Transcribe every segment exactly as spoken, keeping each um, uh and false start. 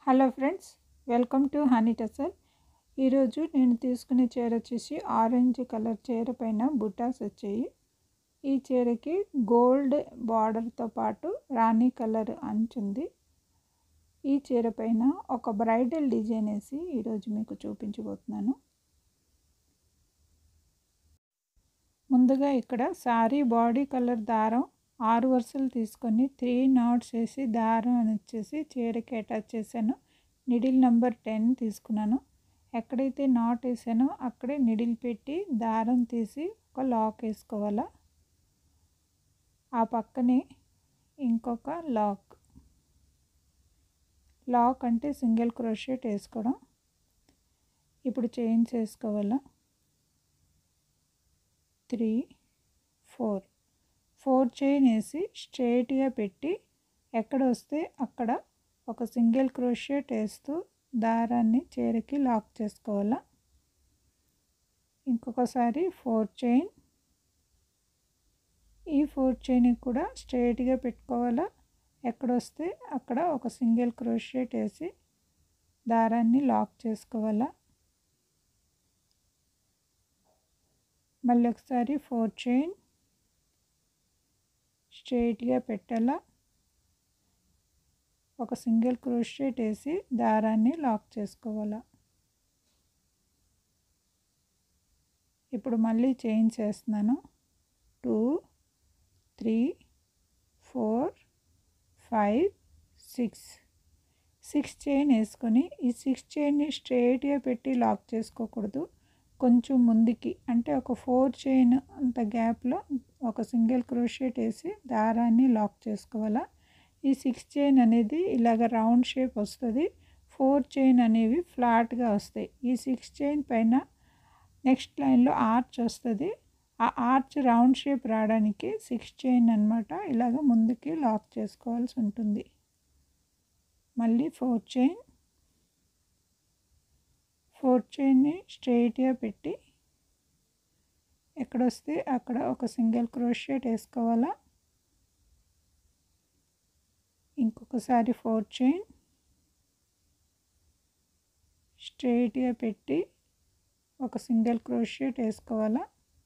Hello friends, welcome to honey tassel. ఈరోజు నేను తీసుకునే చీర వచ్చేసి ఆరెంజ్ కలర్ చీర పైన బుటాస్ వచ్చాయి. ఈ చీరకి గోల్డ్ బార్డర్తో పాటు రాణి కలర్ అంచుంది. ఈ చీర పైన ఒక బ్రైడల్ డిజైన్ వేసి ఈరోజు మీకు చూపించబోతున్నాను. ముందుగా ఇక్కడ సారీ బాడీ కలర్ దారం ఆరు వరుసలు తీసుకొని త్రీ నాట్స్ వేసి దారం అని వచ్చేసి చీరకి అటాచ్ చేశాను. నిడిల్ నెంబర్ టెన్ తీసుకున్నాను. ఎక్కడైతే నాట్ వేసానో అక్కడే నిడిల్ పెట్టి దారం తీసి ఒక లాక్ వేసుకోవాలా. ఆ పక్కనే ఇంకొక లాక్ లాక్ అంటే సింగిల్ క్రోషెట్ వేసుకోవడం. ఇప్పుడు చైన్స్ వేసుకోవాలా. త్రీ ఫోర్ ఫోర్ చైన్ వేసి స్ట్రైట్గా పెట్టి ఎక్కడ వస్తే అక్కడ ఒక సింగిల్ క్రోషెట్ వేస్తూ దారాన్ని చీరకి లాక్ చేసుకోవాలా. ఇంకొకసారి ఫోర్ చైన్, ఈ ఫోర్ చైన్ కూడా స్ట్రైట్గా పెట్టుకోవాలా. ఎక్కడొస్తే అక్కడ ఒక సింగిల్ క్రోషెట్ వేసి దారాన్ని లాక్ చేసుకోవాలా. మళ్ళీ ఒకసారి ఫోర్ చైన్ స్ట్రైట్గా పెట్టాలా. ఒక సింగిల్ క్రోషెట్ వేసి దారాన్ని లాక్ చేసుకోవాలా. ఇప్పుడు మళ్ళీ చైన్స్ వేస్తున్నాను. Two three four five six six chain వేసుకొని ఈ సిక్స్ చైన్ని స్ట్రైట్గా పెట్టి లాక్ చేసుకోకూడదు. కొంచెం ముందుకి అంటే ఒక ఫోర్ చైన్ అంత గ్యాప్లో ఒక సింగిల్ క్రోషెట్ వేసి దారాన్ని లాక్ చేసుకోవాలా. ఈ సిక్స్ చైన్ అనేది ఇలాగ రౌండ్ షేప్ వస్తుంది. ఫోర్ చైన్ అనేవి ఫ్లాట్గా వస్తాయి. ఈ సిక్స్ చైన్ పైన నెక్స్ట్ లైన్లో ఆర్చ్ వస్తుంది. ఆ ఆర్చ్ రౌండ్ షేప్ రావడానికి సిక్స్ చైన్ అనమాట ఇలాగ ముందుకి లాక్ చేసుకోవాల్సి ఉంటుంది. మళ్ళీ ఫోర్ చైన్ ఫోర్ చైన్ని స్ట్రైట్గా పెట్టి ఎక్కడొస్తే అక్కడ ఒక సింగిల్ క్రోషెట్ వేసుకోవాలా. ఇంకొకసారి ఫోర్ చైన్ స్ట్రైట్గా పెట్టి ఒక సింగిల్ క్రోషెట్ వేసుకోవాలా.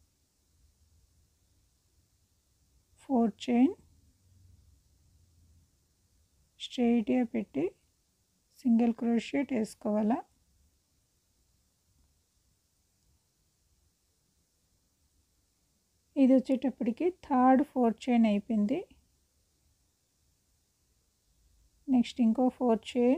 ఫోర్ చైన్ స్ట్రైట్గా పెట్టి సింగిల్ క్రోషెట్ వేసుకోవాలా. ఇది వచ్చేటప్పటికి థర్డ్ ఫోర్ చైన్ అయిపోయింది. నెక్స్ట్ ఇంకో ఫోర్ చైన్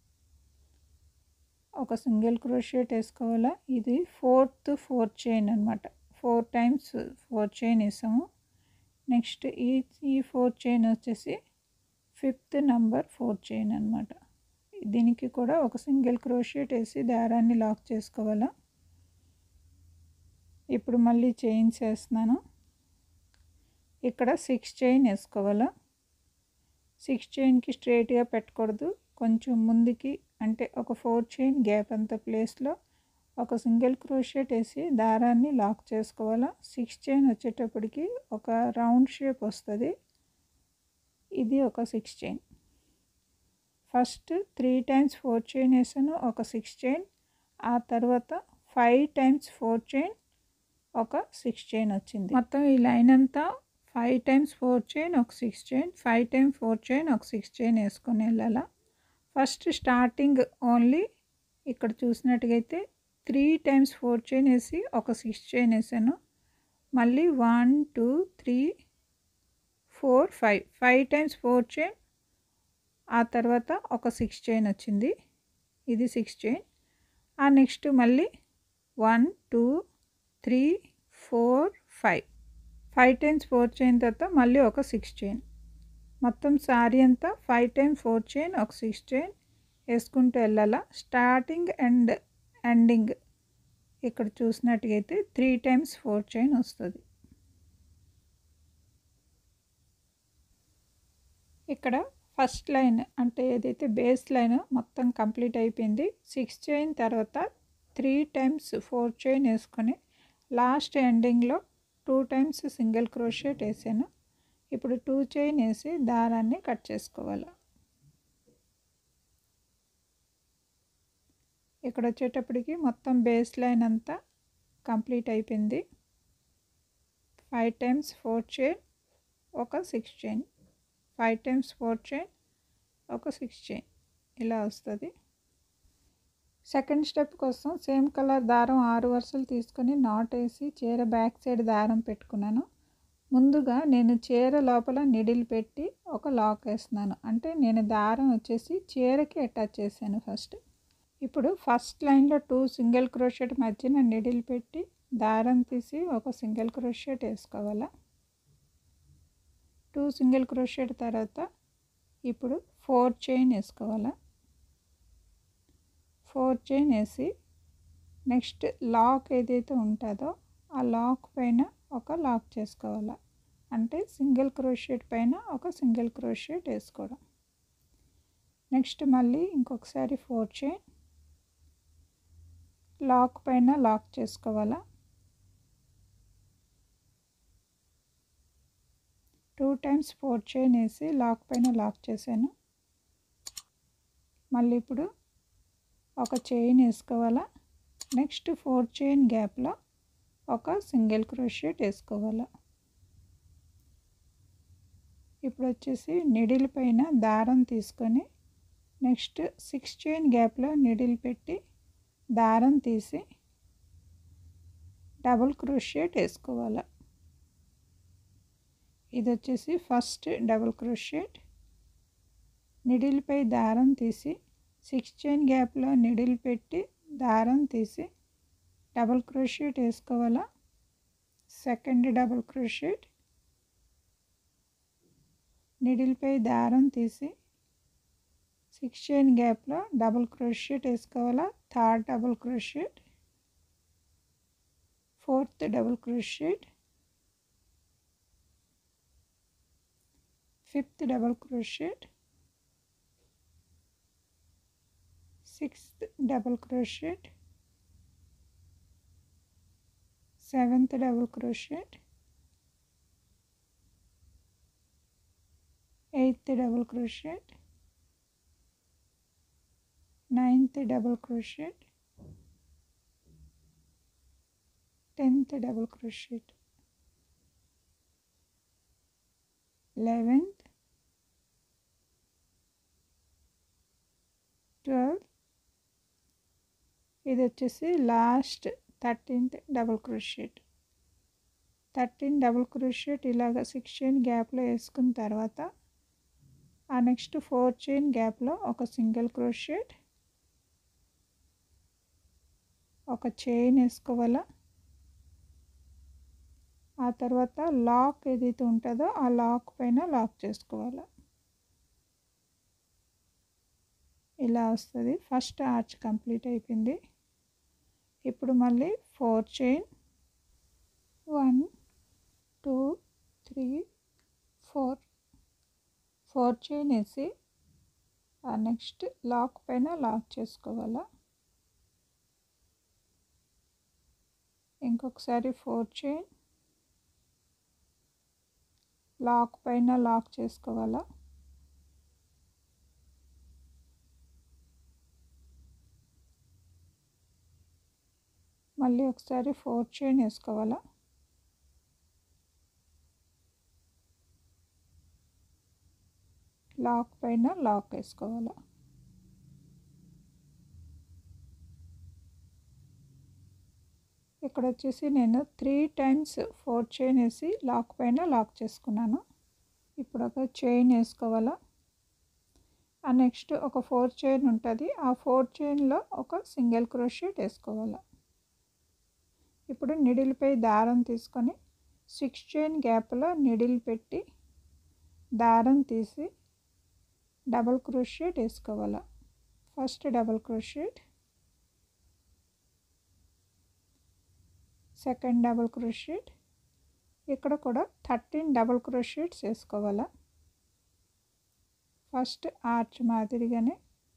ఒక సింగిల్ క్రోషెట్ వేసుకోవాలా. ఇది ఫోర్త్ ఫోర్ చైన్ అనమాట. ఫోర్ టైమ్స్ ఫోర్ చైన్ వేసాము. నెక్స్ట్ ఈ ఈ ఫోర్ చైన్ వచ్చేసి ఫిఫ్త్ నెంబర్ ఫోర్ చైన్ అనమాట. దీనికి కూడా ఒక సింగిల్ క్రోషెట్ వేసి దారాన్ని లాక్ చేసుకోవాలా. ఇప్పుడు మళ్ళీ చైన్స్ వేస్తున్నాను. ఇక్కడ సిక్స్ చైన్ వేసుకోవాలా. సిక్స్ చైన్కి స్ట్రైట్గా పెట్టకూడదు. కొంచెం ముందుకి అంటే ఒక ఫోర్ చైన్ గ్యాప్ అంత ప్లేస్లో ఒక సింగిల్ క్రోషెట్ వేసి దారాన్ని లాక్ చేసుకోవాలా. సిక్స్ చైన్ వచ్చేటప్పటికి ఒక రౌండ్ షేప్ వస్తుంది. ఇది ఒక six chain. First three times four chain వేసాను, ఒక సిక్స్ చైన్. ఆ తర్వాత ఫైవ్ టైమ్స్ ఫోర్ చైన్, ఒక సిక్స్ చైన్ వచ్చింది. మొత్తం ఈ లైన్ అంతా ఫైవ్ టైమ్స్ ఫోర్ చైన్, ఒక six chain, five times four chain, ఒక సిక్స్ చైన్ వేసుకొని వెళ్ళాలా. ఫస్ట్ స్టార్టింగ్ ఓన్లీ ఇక్కడ చూసినట్టుగైతే త్రీ టైమ్స్ ఫోర్ చైన్ వేసి ఒక సిక్స్ చైన్ వేసాను. మళ్ళీ one two three four five five times four chain, ఆ తర్వాత ఒక సిక్స్ చైన్ వచ్చింది. ఇది సిక్స్ చైన్. ఆ నెక్స్ట్ మళ్ళీ one two three four five five times four chain తర్వాత మళ్ళీ ఒక సిక్స్ చైన్. మొత్తం సారీ అంతా ఫైవ్ టైమ్స్ ఫోర్ చైన్, ఒక సిక్స్ చైన్ వేసుకుంటూ వెళ్ళాలా. స్టార్టింగ్ అండ్ ఎండింగ్ ఇక్కడ చూసినట్టుగైతే త్రీ టైమ్స్ ఫోర్ చైన్ వస్తుంది. ఇక్కడ ఫస్ట్ లైన్ అంటే ఏదైతే బేస్ లైన్ మొత్తం కంప్లీట్ అయిపోయింది. సిక్స్ చైన్ తర్వాత త్రీ టైమ్స్ ఫోర్ చైన్ వేసుకొని లాస్ట్ ఎండింగ్లో టూ టైమ్స్ సింగిల్ క్రోషెట్ వేసాను. ఇప్పుడు టూ చైన్ వేసి దారాన్ని కట్ చేసుకోవాలి. ఇక్కడ వచ్చేటప్పటికి మొత్తం బేస్ లైన్ అంతా కంప్లీట్ అయిపోయింది. ఫైవ్ టైమ్స్ ఫోర్ చైన్ ఒక six chain, five times four chain ఒక సిక్స్ చైన్ ఇలా వస్తుంది. సెకండ్ స్టెప్ కోసం సేమ్ కలర్ దారం ఆరు వరుసలు తీసుకొని నాట్ వేసి చీర బ్యాక్ సైడ్ దారం పెట్టుకున్నాను. ముందుగా నేను చీర లోపల నిడిల్ పెట్టి ఒక లాక్ వేస్తున్నాను. అంటే నేను దారం వచ్చేసి చీరకి అటాచ్ చేశాను ఫస్ట్. ఇప్పుడు ఫస్ట్ లైన్లో టూ సింగిల్ క్రోషెట్ మధ్యన నిడిల్ పెట్టి దారం తీసి ఒక సింగిల్ క్రోషెట్ వేసుకోవాలి. టూ సింగిల్ క్రోషెట్ తర్వాత ఇప్పుడు ఫోర్ చైన్ వేసుకోవాలి. ఫోర్ చైన్ వేసి నెక్స్ట్ లాక్ ఏదైతే ఉంటుందో ఆ లాక్ పైన ఒక లాక్ చేసుకోవాలి. అంటే సింగిల్ క్రోషెట్ పైన ఒక సింగిల్ క్రోషెట్ వేసుకోవడం. నెక్స్ట్ మళ్ళీ ఇంకొకసారి ఫోర్ చైన్, లాక్ పైన లాక్ చేసుకోవాలి. టూ టైమ్స్ ఫోర్ చైన్ వేసి లాక్ పైన లాక్ చేశాను. మళ్ళీ ఇప్పుడు ఒక చైన్ వేసుకోవాలా. నెక్స్ట్ ఫోర్ చైన్ గ్యాప్లో ఒక సింగిల్ క్రోషెట్ వేసుకోవాలి. ఇప్పుడు వచ్చేసి నిడిల్ పైన దారం తీసుకొని నెక్స్ట్ సిక్స్ చైన్ గ్యాప్లో నిడిల్ పెట్టి దారం తీసి డబుల్ క్రోషెట్ వేసుకోవాలి. ఇది వచ్చేసి ఫస్ట్ డబుల్ క్రోషెట్. నిడిల్ పై దారం తీసి సిక్స్ చైన్ గ్యాప్లో నిడిల్ పెట్టి దారం తీసి డబుల్ క్రోషెట్ వేసుకోవాలా. సెకండ్ డబుల్ క్రోషెట్, నిడిల్ పై దారం తీసి సిక్స్ చైన్ గ్యాప్లో డబుల్ క్రోషెట్ వేసుకోవాలా. Third double crochet, fourth double crochet, fifth double crochet, sixth double crochet, seventh double crochet, eighth double crochet, ninth double crochet, tenth double crochet, eleventh, twelfth, ఇది వచ్చేసి last thirteenth double crochet. Thirteen double crochet ఇలాగ six chain గ్యాప్లో వేసుకున్న తర్వాత ఆ next four chain గ్యాప్లో ఒక single crochet, ఒక చైన్ వేసుకోవాలా. ఆ తర్వాత లాక్ ఏదైతే ఉంటుందో ఆ లాక్ పైన లాక్ చేసుకోవాలి. ఇలా వస్తుంది. ఫస్ట్ ఆర్చ్ కంప్లీట్ అయిపోయింది. ఇప్పుడు మళ్ళీ four chain, one two three four, four chain వేసి ఆ నెక్స్ట్ లాక్ పైన లాక్ చేసుకోవాలా. ఇంకొకసారి ఫోర్ చైన్, లాక్ పైన లాక్ చేసుకోవాలా. మళ్ళీ ఒకసారి ఫోర్ చైన్ వేసుకోవాలా. లాక్ పైన లాక్ వేసుకోవాలా. ఇక్కడ వచ్చేసి నేను త్రీ టైమ్స్ ఫోర్ చైన్ వేసి లాక్ పైన లాక్ చేసుకున్నాను. ఇప్పుడు ఒక చైన్ వేసుకోవాలా. ఆ నెక్స్ట్ ఒక ఫోర్ చైన్ ఉంటుంది. ఆ ఫోర్ చైన్లో ఒక సింగిల్ క్రోషెట్ వేసుకోవాలా. ఇప్పుడు నిడిల్పై దారం తీసుకొని సిక్స్ చైన్ గ్యాప్లో నిడిల్ పెట్టి దారం తీసి డబుల్ క్రోషెట్ వేసుకోవాలా. First double crochet, second double crochet. ఇక్కడ కూడా థర్టీన్ డబుల్ క్రోషెట్స్ వేసుకోవాలా. ఫస్ట్ ఆర్చ్ మాదిరిగానే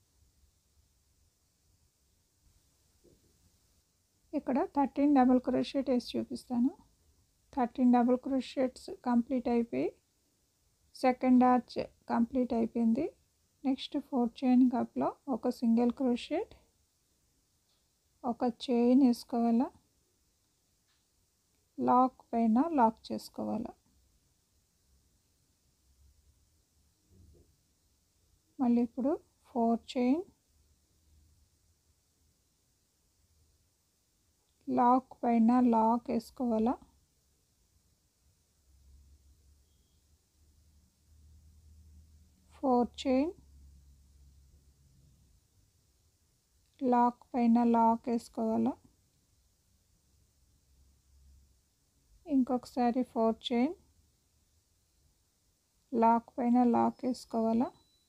ఇక్కడ థర్టీన్ డబుల్ క్రోషెట్ వేసి చూపిస్తాను. థర్టీన్ డబుల్ క్రోషెట్స్ కంప్లీట్ అయిపోయి సెకండ్ ఆర్చ్ కంప్లీట్ అయిపోయింది. నెక్స్ట్ ఫోర్ చైన్ గ్యాప్లో ఒక సింగిల్ క్రోషెట్, ఒక చైన్ వేసుకోవాలా, లాక్ పైన లాక్ చేసుకోవాలా. మళ్ళీ ఇప్పుడు ఫోర్ చైన్, లాక్ పైన లాక్ వేసుకోవాలా. ఫోర్ చైన్, లాక్ పైన లాక్ వేసుకోవాలా. ఇంకొకసారి ఫోర్ చైన్, లాక్ పైన లాక్ వేసుకోవాలా.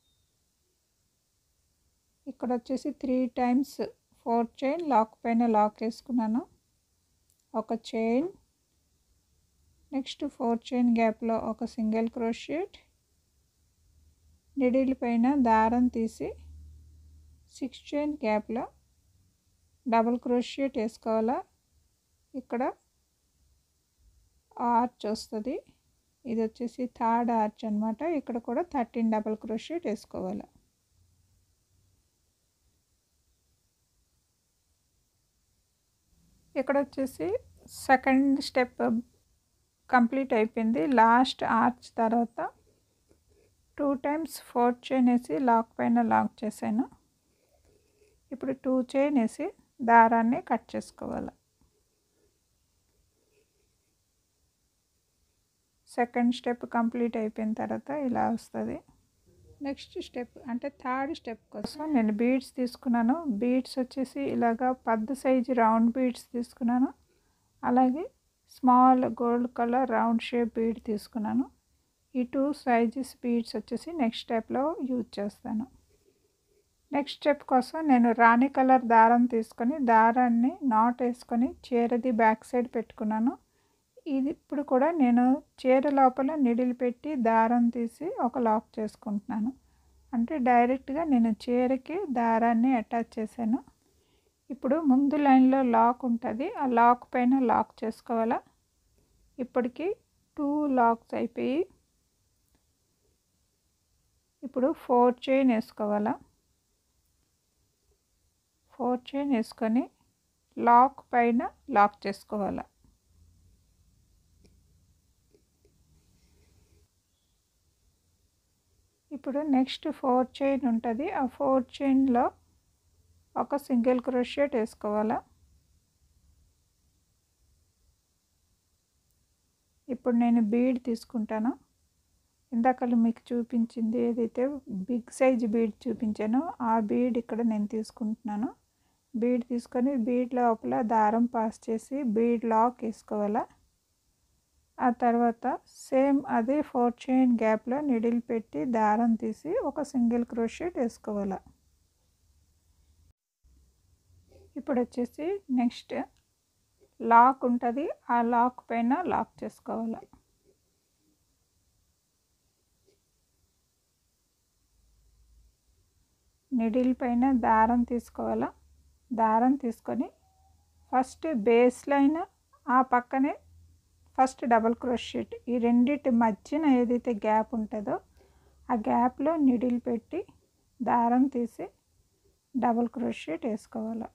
ఇక్కడ వచ్చేసి three times four chain, lock పైన లాక్ వేసుకున్నాను. ఒక చైన్, నెక్స్ట్ ఫోర్ చైన్ గ్యాప్లో ఒక సింగిల్ క్రోషెట్, నిడిల్ పైన దారం తీసి సిక్స్ చైన్ గ్యాప్లో డబుల్ క్రోషెట్ వేసుకోవాలా. ఇక్కడ ఆర్చ్ వస్తుంది, ఇది వచ్చేసి థర్డ్ ఆర్చ్ అనమాట. ఇక్కడ కూడా థర్టీన్ డబుల్ క్రోషెట్ వేసుకోవాలి. ఇక్కడ వచ్చేసి సెకండ్ స్టెప్ కంప్లీట్ అయిపోయింది. లాస్ట్ ఆర్చ్ తర్వాత టూ టైమ్స్ ఫోర్ చైన్ వేసి లాక్ పైన లాక్ చేశాను. ఇప్పుడు టూ చైన్ వేసి దారాన్ని కట్ చేసుకోవాలి. సెకండ్ స్టెప్ కంప్లీట్ అయిపోయిన తర్వాత ఇలా వస్తుంది. నెక్స్ట్ స్టెప్ అంటే థర్డ్ స్టెప్ కోసం నేను బీడ్స్ తీసుకున్నాను. బీడ్స్ వచ్చేసి ఇలాగా పెద్ద సైజు రౌండ్ బీడ్స్ తీసుకున్నాను. అలాగే small gold colour round shape bead తీసుకున్నాను. ఈ టూ సైజెస్ బీడ్స్ వచ్చేసి నెక్స్ట్ స్టెప్లో యూజ్ చేస్తాను. నెక్స్ట్ స్టెప్ కోసం నేను రాణి కలర్ దారం తీసుకొని దారాన్ని నాట్ వేసుకొని చీరది బ్యాక్ సైడ్ పెట్టుకున్నాను. ఇది ఇప్పుడు కూడా నేను చీర లోపల నిడిల్ పెట్టి దారం తీసి ఒక లాక్ చేసుకుంటున్నాను. అంటే డైరెక్ట్గా నేను చీరకి దారాన్ని అటాచ్ చేశాను. ఇప్పుడు ముందు లైన్లో లాక్ ఉంటుంది, ఆ లాక్ పైన లాక్ చేసుకోవాలా. ఇప్పటికి టూ లాక్స్ అయిపోయి ఇప్పుడు ఫోర్ చైన్ వేసుకోవాలా. ఫోర్ చైన్ వేసుకొని లాక్ పైన లాక్ చేసుకోవాలా. ఇప్పుడు నెక్స్ట్ ఫోర్ చైన్ ఉంటుంది, ఆ ఫోర్ చైన్లో ఒక సింగిల్ క్రోషెట్ వేసుకోవాలా. ఇప్పుడు నేను బీడ్ తీసుకుంటాను. ఇందాక మీకు చూపించింది ఏదైతే బిగ్ సైజ్ బీడ్ చూపించానో ఆ బీడ్ ఇక్కడ నేను తీసుకుంటున్నాను. బీడ్ తీసుకొని బీడ్ లోపల దారం పాస్ చేసి బీడ్ లాక్ వేసుకోవాలా. ఆ తర్వాత సేమ్ అదే ఫోర్ చైన్ గ్యాప్లో నిడిల్ పెట్టి దారం తీసి ఒక సింగిల్ క్రోషెట్ వేసుకోవాలి. ఇప్పుడు వచ్చేసి నెక్స్ట్ లాక్ ఉంటుంది, ఆ లాక్ పైన లాక్ చేసుకోవాలి. నిడిల్ పైన దారం తీసుకోవాలా. దారం తీసుకొని ఫస్ట్ బేస్ లైన్ ఆ పక్కనే ఫస్ట్ డబల్ క్రోషెట్, ఈ రెండిటి మధ్యన ఏదైతే గ్యాప్ ఉంటుందో ఆ గ్యాప్లో నిడిల్ పెట్టి దారం తీసి డబల్ క్రోషెట్ వేసుకోవాలి.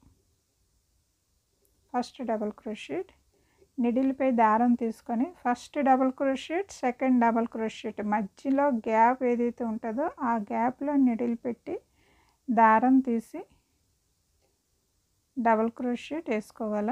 ఫస్ట్ డబల్ క్రోషెట్, నిడిల్పై దారం తీసుకొని first double crochet, second double crochet, మధ్యలో గ్యాప్ ఏదైతే ఉంటుందో ఆ గ్యాప్లో నిడిల్ పెట్టి దారం తీసి డబల్ క్రోషెట్ వేసుకోవాలి.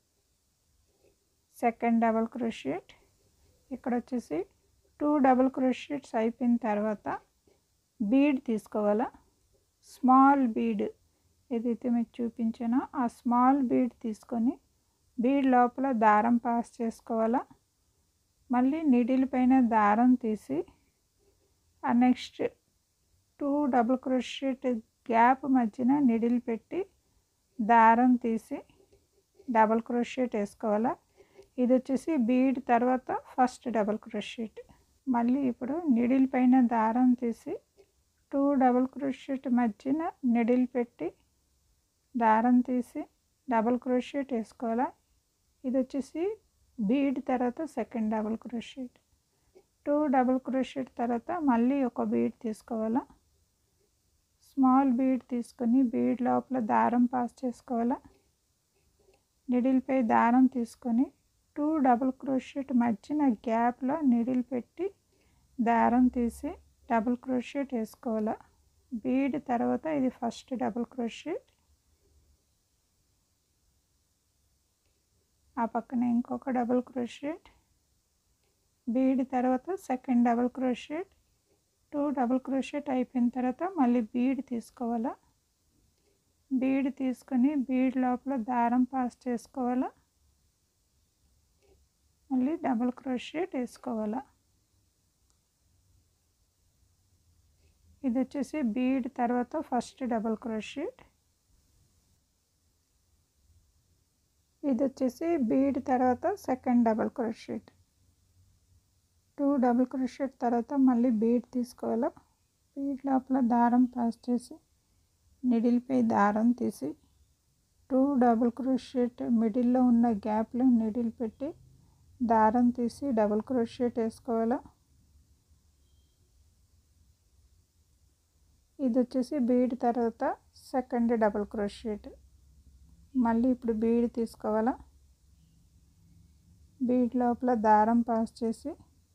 సెకండ్ డబల్ క్రోషెట్, ఇక్కడ వచ్చేసి టూ డబల్ క్రోషెట్స్ అయిపోయిన తర్వాత బీడ్ తీసుకోవాలా. స్మాల్ బీడ్ ఏదైతే మీకు చూపించానో ఆ స్మాల్ బీడ్ తీసుకొని బీడ్ లోపల దారం పాస్ చేసుకోవాలా. మళ్ళీ నీడిల్ పైన దారం తీసి ఆ next two double crochet gap మధ్యన నీడిల్ పెట్టి దారం తీసి డబుల్ క్రోషెట్ వేసుకోవాలా. ఇది వచ్చేసి బీడ్ తర్వాత ఫస్ట్ డబుల్ క్రోషెట్. మళ్ళీ ఇప్పుడు నీడిల్ పైన దారం తీసి టూ డబుల్ క్రోషెట్ మధ్యన నీడిల్ పెట్టి దారం తీసి డబుల్ క్రోషెట్ వేసుకోవాలా. ఇది వచ్చేసి బీడ్ తర్వాత second double crochet. Two double crochet తర్వాత మళ్ళీ ఒక బీడ్ తీసుకోవాలా. స్మాల్ బీడ్ తీసుకొని బీడ్ లోపల దారం పాస్ చేసుకోవాలా. నిడిల్పై దారం తీసుకొని టూ డబుల్ క్రోషెట్ మధ్యన గ్యాప్లో నిడిల్ పెట్టి దారం తీసి డబుల్ క్రోషెట్ వేసుకోవాలి. బీడ్ తర్వాత ఇది ఫస్ట్ డబుల్ క్రోషెట్, ఆ పక్కన ఇంకొక డబుల్ క్రోషెట్, బీడ్ తర్వాత second double crochet, two double crochet అయిపోయిన తర్వాత మళ్ళీ బీడ్ తీసుకోవాలా. బీడ్ తీసుకొని బీడ్ లోపల దారం పాస్ చేసుకోవాలా, మళ్ళీ డబుల్ క్రోషెట్ వేసుకోవాలా. ఇది వచ్చేసి బీడ్ తర్వాత ఫస్ట్ డబుల్ క్రోషెట్, ఇది వచ్చేసి బీడ్ తర్వాత second double crochet. Two double crochet తర్వాత మళ్ళీ బీడ్ తీసుకోవాలా. బీడ్ లోపల దారం పాస్ చేసి నిడిల్పై దారం తీసి టూ డబుల్ క్రోషెట్ మిడిల్లో ఉన్న గ్యాప్లో నిడిల్ పెట్టి దారం తీసి డబుల్ క్రోషెట్ వేసుకోవాలా. ఇది వచ్చేసి బీడ్ తర్వాత సెకండ్ డబుల్ క్రోషెట్. మళ్ళీ ఇప్పుడు బీడ్ తీసుకోవాలా. బీడ్ లోపల దారం పాస్ చేసి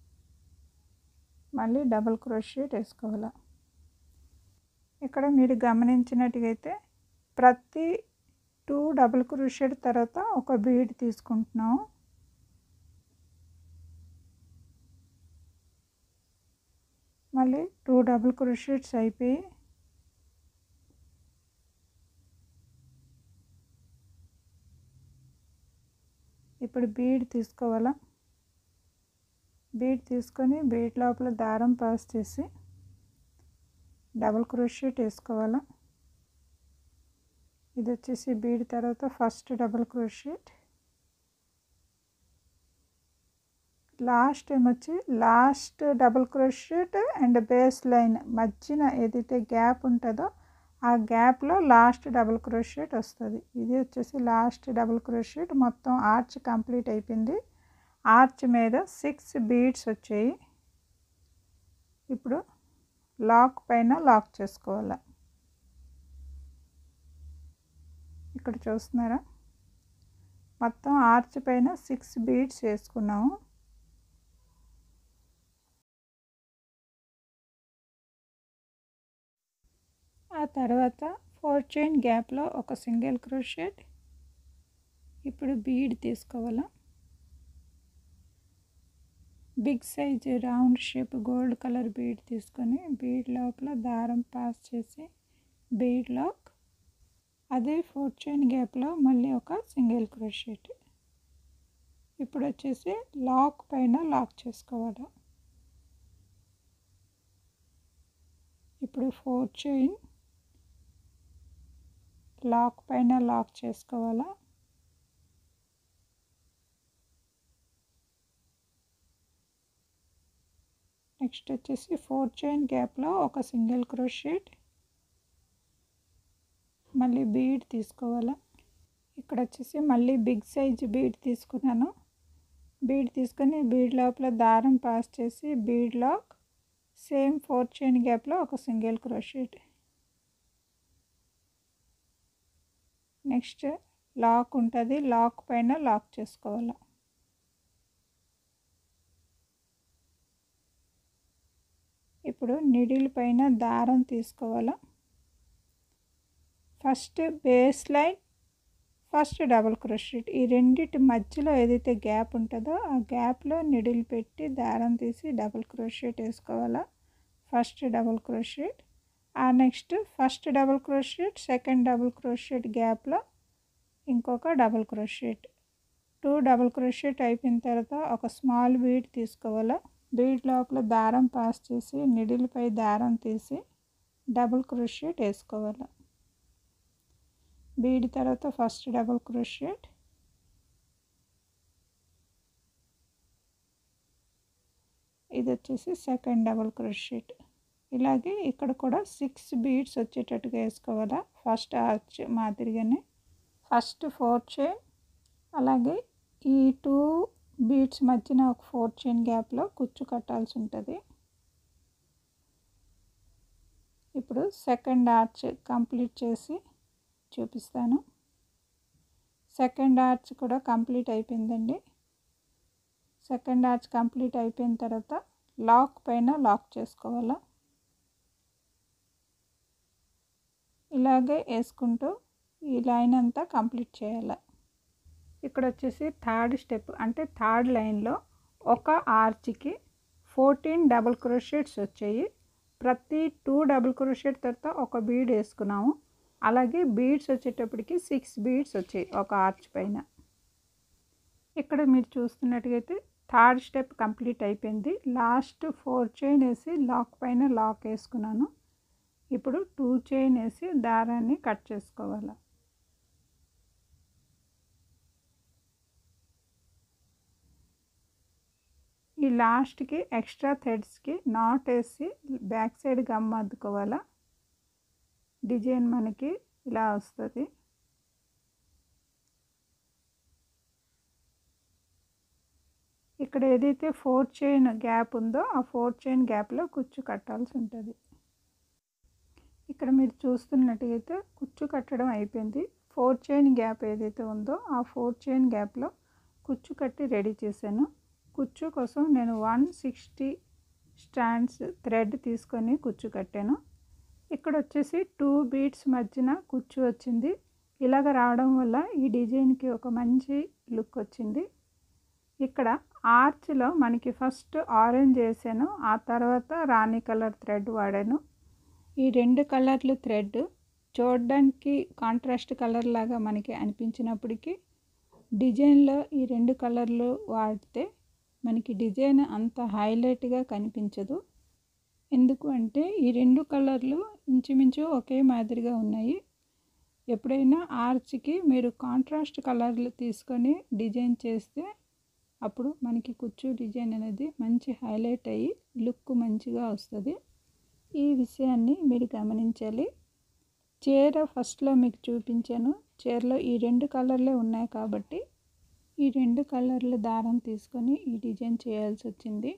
మళ్ళీ డబుల్ క్రోషెట్ వేసుకోవాలా. ఇక్కడ మీరు గమనించినట్టుగైతే ప్రతి టూ డబుల్ క్రోషెట్ తర్వాత ఒక బీడ్ తీసుకుంటున్నాము. మళ్ళీ టూ డబుల్ క్రోషెట్స్ అయిపోయి ఇప్పుడు బీడ్ తీసుకోవాలా. బీడ్ తీసుకొని బీడ్ లోపల దారం పాస్ చేసి డబుల్ క్రోషెట్ వేసుకోవాలా. ఇది వచ్చేసి బీడ్ తర్వాత ఫస్ట్ డబుల్ క్రోషెట్. లాస్ట్ ఏమొచ్చి last double crochet and base line మధ్యన ఏదైతే గ్యాప్ ఉంటుందో ఆ గ్యాప్లో లాస్ట్ డబుల్ క్రోషెట్ వస్తుంది. ఇది వచ్చేసి లాస్ట్ డబుల్ క్రోషెట్. మొత్తం ఆర్చ్ కంప్లీట్ అయిపోయింది. ఆర్చ్ మీద సిక్స్ బీడ్స్ వచ్చాయి. ఇప్పుడు లాక్ పైన లాక్ చేసుకోవాలి. ఇక్కడ చూస్తున్నారా, మొత్తం ఆర్చ్ పైన సిక్స్ బీడ్స్ వేసుకున్నాము. ఆ తర్వాత ఫోర్ చైన్ గ్యాప్లో ఒక సింగిల్ క్రోషెట్. ఇప్పుడు బీడ్ తీసుకోవాలా. Big size round shape gold colour bead తీసుకొని బీడ్ లోపల దారం పాస్ చేసి బీడ్ లాక్. అదే ఫోర్ చైన్ గ్యాప్లో మళ్ళీ ఒక సింగిల్ క్రోషెట్. ఇప్పుడు వచ్చేసి లాక్ పైన లాక్ చేసుకోవాలి. ఇప్పుడు ఫోర్ చైన్ లాక్ పైన లాక్ చేసుకోవాలా. నెక్స్ట్ వచ్చేసి ఫోర్ చైన్ గ్యాప్లో ఒక సింగిల్ క్రోషెట్, మళ్ళీ బీడ్ తీసుకోవాలా. ఇక్కడ వచ్చేసి మళ్ళీ బిగ్ సైజ్ బీడ్ తీసుకున్నాను. బీడ్ తీసుకొని బీడ్ లోపల దారం పాస్ చేసి bead lock, same four chain గ్యాప్లో ఒక సింగిల్ క్రోషెట్. నెక్స్ట్ లాక్ ఉంటుంది, లాక్ పైన లాక్ చేసుకోవాలి. ఇప్పుడు నిడిల్ పైన దారం తీసుకోవాలి. First base line first double crochet ఈ రెండిటి మధ్యలో ఏదైతే గ్యాప్ ఉంటుందో ఆ గ్యాప్లో నిడిల్ పెట్టి దారం తీసి డబుల్ క్రోషెట్ వేసుకోవాలా. ఫస్ట్ డబుల్ క్రోషెట్, ఆ next first double crochet second double crochet గ్యాప్లో ఇంకొక double crochet. Two double crochet అయిపోయిన తర్వాత ఒక స్మాల్ బీడ్ తీసుకోవాలా. బీడ్ లోపల దారం పాస్ చేసి నిడిల్పై దారం తీసి డబుల్ క్రోషెట్ వేసుకోవాలి. బీడ్ తర్వాత ఫస్ట్ డబుల్ క్రోషెట్, ఇది వచ్చేసి సెకండ్ డబుల్ క్రోషెట్. ఇలాగే ఇక్కడ కూడా సిక్స్ బీడ్స్ వచ్చేటట్టుగా వేసుకోవాలా. ఫస్ట్ ఆర్చ్ మాదిరిగానే ఫస్ట్ ఫోర్ చైన్, అలాగే ఈ టూ బీడ్స్ మధ్యన ఒక ఫోర్ చైన్ గ్యాప్లో కుచ్చు కట్టాల్సి ఉంటుంది. ఇప్పుడు సెకండ్ ఆర్చ్ కంప్లీట్ చేసి చూపిస్తాను. సెకండ్ ఆర్చ్ కూడా కంప్లీట్ అయిపోయిందండి. సెకండ్ ఆర్చ్ కంప్లీట్ అయిపోయిన తర్వాత లాక్ పైన లాక్ చేసుకోవాలా. ఇలాగే వేసుకుంటూ ఈ లైన్ అంతా కంప్లీట్ చేయాలి. ఇక్కడ వచ్చేసి థర్డ్ స్టెప్ అంటే థర్డ్ లైన్లో ఒక ఆర్చ్కి ఫోర్టీన్ డబుల్ క్రోషెట్స్ వచ్చాయి. ప్రతి టూ డబుల్ క్రోషెట్ తర్వాత ఒక బీడ్ వేసుకున్నాము. అలాగే బీడ్స్ వచ్చేటప్పటికి సిక్స్ బీడ్స్ వచ్చాయి ఒక ఆర్చ్ పైన. ఇక్కడ మీరు చూస్తున్నట్టుగైతే థర్డ్ స్టెప్ కంప్లీట్ అయిపోయింది. లాస్ట్ ఫోర్ చైన్ వేసి లాక్ పైన లాక్ వేసుకున్నాను. ఇప్పుడు టూ చైన్ వేసి దారాన్ని కట్ చేసుకోవాలి. ఈ లాస్ట్కి ఎక్స్ట్రా థ్రెడ్స్కి నాట్ వేసి బ్యాక్ సైడ్ గమ్ అద్దుకోవాలా. డిజైన్ మనకి ఇలా వస్తుంది. ఇక్కడ ఏదైతే ఫోర్ చైన్ గ్యాప్ ఉందో ఆ ఫోర్ చైన్ గ్యాప్లో కుచ్చు కట్టాల్సి ఉంటుంది. ఇక్కడ మీరు చూస్తున్నట్టయితే కుచ్చు కట్టడం అయిపోయింది. ఫోర్ చైన్ గ్యాప్ ఏదైతే ఉందో ఆ ఫోర్ చైన్ గ్యాప్లో కుచ్చు కట్టి రెడీ చేశాను. కుచ్చు కోసం నేను వన్ సిక్స్టీ స్టాండ్స్ థ్రెడ్ తీసుకొని కుచ్చు కట్టాను. ఇక్కడ వచ్చేసి టూ బీడ్స్ మధ్యన కుచ్చు వచ్చింది. ఇలాగ రావడం వల్ల ఈ డిజైన్కి ఒక మంచి లుక్ వచ్చింది. ఇక్కడ ఆర్చ్లో మనకి ఫస్ట్ ఆరెంజ్ వేసాను, ఆ తర్వాత రాణి కలర్ థ్రెడ్ వాడాను. ఈ రెండు కలర్లు థ్రెడ్ చూడడానికి కాంట్రాస్ట్ కలర్ లాగా మనకి అనిపించినప్పటికీ డిజైన్లో ఈ రెండు కలర్లు వాడితే మనకి డిజైన్ అంత హైలైట్గా కనిపించదు. ఎందుకు అంటే ఈ రెండు కలర్లు ఇంచుమించు ఒకే మాదిరిగా ఉన్నాయి. ఎప్పుడైనా ఆర్చ్కి మీరు కాంట్రాస్ట్ కలర్లు తీసుకొని డిజైన్ చేస్తే అప్పుడు మనకి కుచ్చు డిజైన్ అనేది మంచి హైలైట్ అయ్యి లుక్ మంచిగా వస్తుంది. ఈ విషయాన్ని మీరు గమనించాలి. చీర ఫస్ట్లో మీకు చూపించాను. చీరలో ఈ రెండు కలర్లే ఉన్నాయి కాబట్టి ఈ రెండు కలర్ల దారం తీసుకొని ఈ డిజైన్ చేయాల్సి వచ్చింది.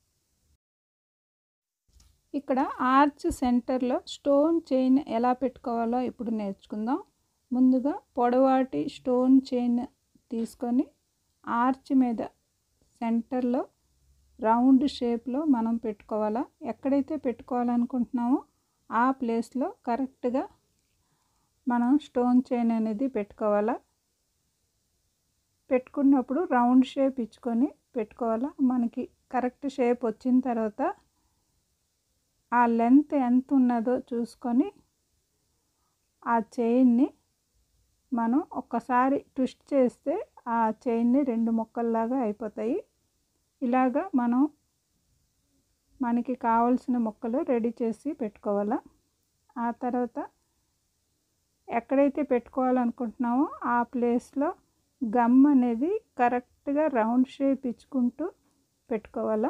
ఇక్కడ ఆర్చ్ సెంటర్లో స్టోన్ చైన్ ఎలా పెట్టుకోవాలో ఇప్పుడు నేర్చుకుందాం. ముందుగా పొడవాటి స్టోన్ చైన్ తీసుకొని ఆర్చ్ మీద సెంటర్లో రౌండ్ షేప్లో మనం పెట్టుకోవాలా. ఎక్కడైతే పెట్టుకోవాలనుకుంటున్నామో ఆ ప్లేస్లో కరెక్ట్గా మనం స్టోన్ చైన్ అనేది పెట్టుకోవాలా. పెట్టుకున్నప్పుడు రౌండ్ షేప్ ఇచ్చుకొని పెట్టుకోవాలా. మనకి కరెక్ట్ షేప్ వచ్చిన తర్వాత ఆ లెంత్ ఎంత ఉన్నదో చూసుకొని ఆ చైన్ని మనం ఒక్కసారి ట్విస్ట్ చేస్తే ఆ చైన్ని రెండు ముక్కల్లాగా అయిపోతాయి. ఇలాగా మనం మనకి కావాల్సిన ముక్కలు రెడీ చేసి పెట్టుకోవాలా. ఆ తర్వాత ఎక్కడైతే పెట్టుకోవాలనుకుంటున్నామో ఆ ప్లేస్లో గమ్ అనేది కరెక్ట్గా రౌండ్ షేప్ ఇచ్చుకుంటూ పెట్టుకోవాలా.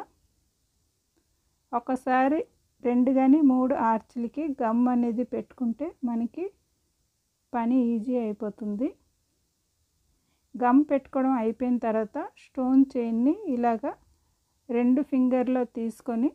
ఒకసారి రెండు కానీ మూడు ఆర్చ్లకి గమ్ అనేది పెట్టుకుంటే మనకి పని ఈజీ అయిపోతుంది. గమ్ పెట్టుకోవడం అయిపోయిన తర్వాత స్టోన్ చైన్ని ఇలాగా రెండు ఫింగర్లో తీసుకొని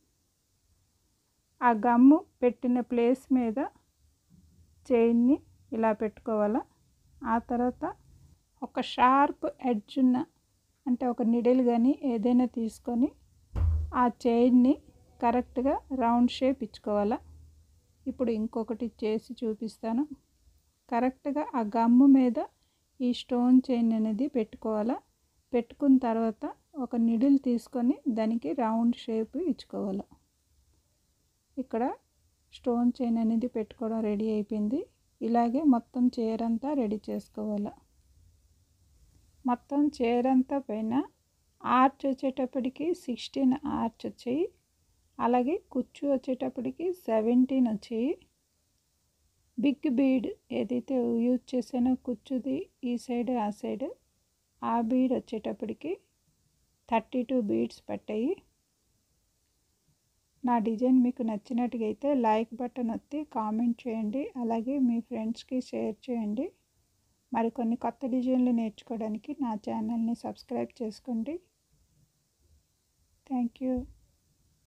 ఆ గమ్ము పెట్టిన ప్లేస్ మీద చైన్ని ఇలా పెట్టుకోవాలా. ఆ తర్వాత ఒక షార్ప్ ఎడ్జ్ ఉన్న అంటే ఒక నిడిల్ కానీ ఏదైనా తీసుకొని ఆ చైన్ని కరెక్ట్గా రౌండ్ షేప్ ఇచ్చుకోవాలా. ఇప్పుడు ఇంకొకటి చేసి చూపిస్తాను. కరెక్ట్గా ఆ గమ్ము మీద ఈ స్టోన్ చైన్ అనేది పెట్టుకోవాలా. పెట్టుకున్న తర్వాత ఒక నిడిల్ తీసుకొని దానికి రౌండ్ షేప్ ఇచ్చుకోవాలి. ఇక్కడ స్టోన్ చైన్ అనేది పెట్టుకోవడం రెడీ అయిపోయింది. ఇలాగే మొత్తం చీర అంతా రెడీ చేసుకోవాలి. మొత్తం చీర అంతా పైన ఆర్చ్ వచ్చేటప్పటికి సిక్స్టీన్ ఆర్చ్ వచ్చాయి. అలాగే కుచ్చు వచ్చేటప్పటికి సెవెంటీన్ వచ్చాయి. బిగ్ బీడ్ ఏదైతే యూజ్ చేసానో కుచ్చుది ఈ సైడ్ ఆ సైడ్ ఆ బీడ్ వచ్చేటప్పటికి థర్టీ టూ బీడ్స్ పట్టాయి. నా డిజైన్ మీకు నచ్చినట్టుగా అయితే లైక్ బటన్ ఒత్తి కామెంట్ చేయండి. అలాగే మీ ఫ్రెండ్స్కి షేర్ చేయండి. మరికొన్ని కొత్త డిజైన్లు నేర్చుకోవడానికి నా ఛానల్ని సబ్స్క్రైబ్ చేసుకోండి. Thank you.